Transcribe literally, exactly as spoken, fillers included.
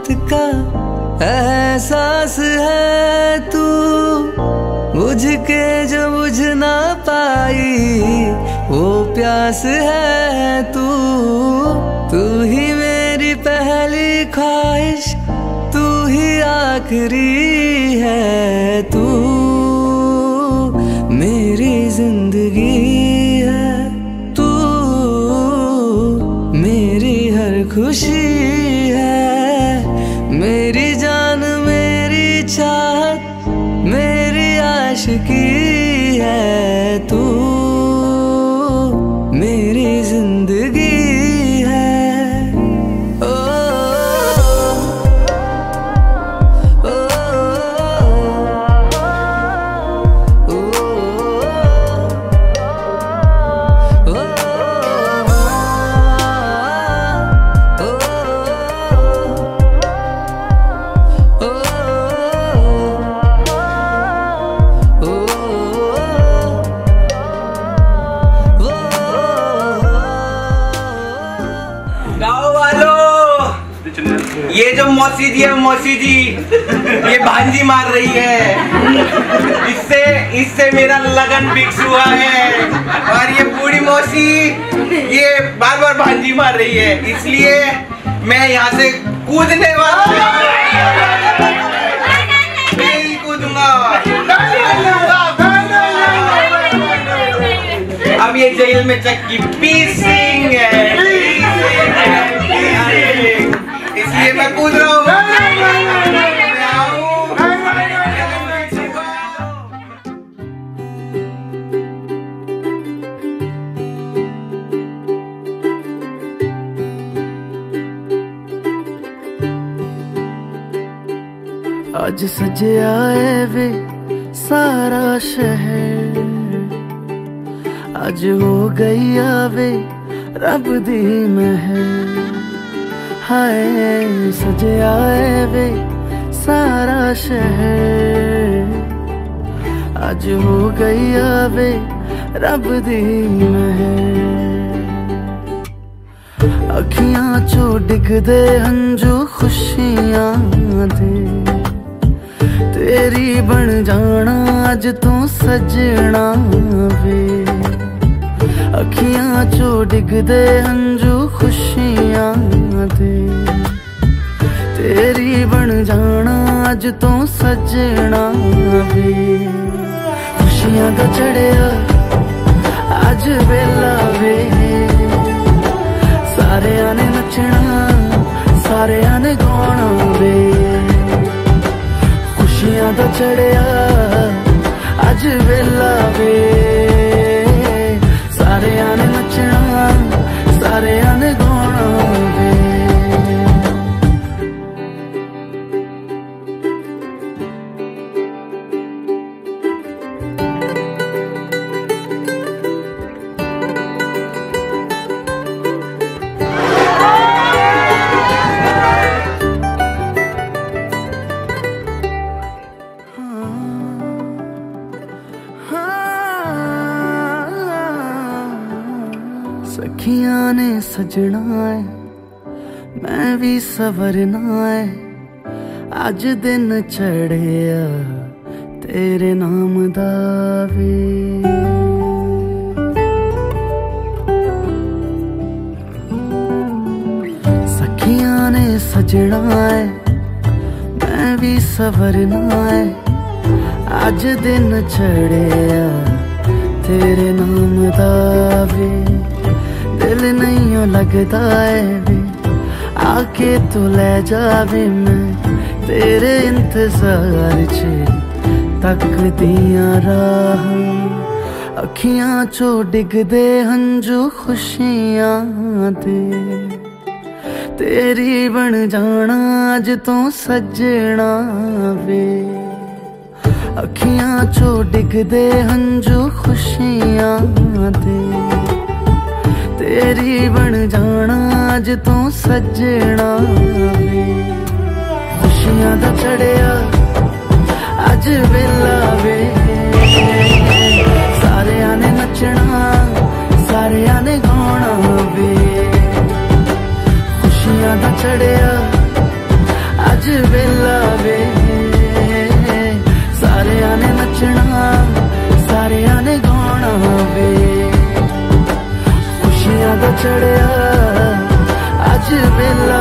मोहब्बत का एहसास है तू, बुझ के जो बुझ ना पाई वो प्यास है तू। तू ही मेरी पहली ख्वाहिश, तू ही आखिरी है, तू मेरी जिंदगी है, तू मेरी हर खुशी है, मेरी जान मेरी चाहत मेरी आशिकी है, तू मेरी जिंदगी है। ओ, ओ, ओ, ओ, ओ, ये जो मौसी जी है, मौसी जी ये भांजी मार रही है, इससे इससे मेरा लगन फिक्स हुआ है। और ये बूढ़ी मौसी ये बार बार भांजी मार रही है, इसलिए मैं यहाँ से कूदने वाला नहीं कूदूंगा। अब ये जेल में चक्की पीसिंग है, इसलिए मैं कूद रहा हूँ। आज सजया है वे सारा शहर, आज हो गई आवे रब दी महर। हाय सजया है वे सारा शहर, आज हो गई आवे रब दी महर। अखियां चो डिगदे हंजू खुशियां दे, तेरी बन जाना अज तू सजना वे। अखियां चो डिगदे हंजू खुशियां दे, तेरी बन जाना अज तू सजना वे। खुशियां दा चढ़िया अज वेला वे, सारेयां ने नचना सारेयां ने गाना वे। खुशियां दा चढ़िया अज वेला वे, सारेयां ने नचना सारेयां ने गाना वे। सखियां ने सजना है मैं भी सवरना है, अज दिन चढ़िया तेरे नाम दा वे। सखियां ने सजना है मैं भी सवरना है, अज दिन चढ़िया तेरे नाम दा वे। दिल नहीं लगता है वे आके तू ले जावे, मैं तेरे इंतजार च तकदियां राह। अखियां चो डिगदे हंजू खुशियां दे, तेरी बन जाना अज तू सजना वे। अखियां चो डिगदे हंजू खुशियां दे, तेरी बन जाना अज तू सजना वे। खुशियां दा चढ़िया अज वेला वे, सारेयां ने नचना सारेयां ने गाना वे। खुशियां दा चढ़िया अज वेला वे सारे ने नचना सारे ने गाना वे खुशियां दा चढ़िया अज वेला